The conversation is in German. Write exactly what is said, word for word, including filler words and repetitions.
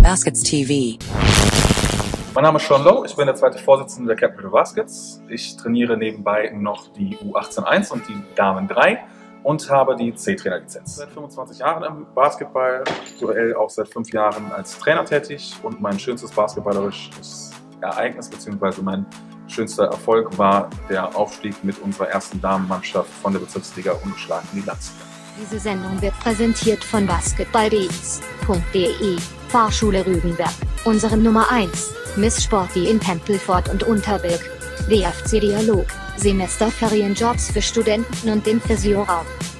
Baskets T V. Mein Name ist Sean Lowe, ich bin der zweite Vorsitzende der Capital Baskets. Ich trainiere nebenbei noch die U achtzehn eins und die Damen drei und habe die C-Trainer-Lizenz. Seit fünfundzwanzig Jahren im Basketball, aktuell auch seit fünf Jahren als Trainer tätig, und mein schönstes basketballerisches Ereignis bzw. mein schönster Erfolg war der Aufstieg mit unserer ersten Damenmannschaft von der Bezirksliga ungeschlagen in die Landesliga. Diese Sendung wird präsentiert von basketballbeats punkt de, Fahrschule Rügenberg, unserem Nummer eins, Miss Sporty in Tempelfort und Unterbilk, D F C Dialog, Semesterferienjobs für Studenten und den Physioraum.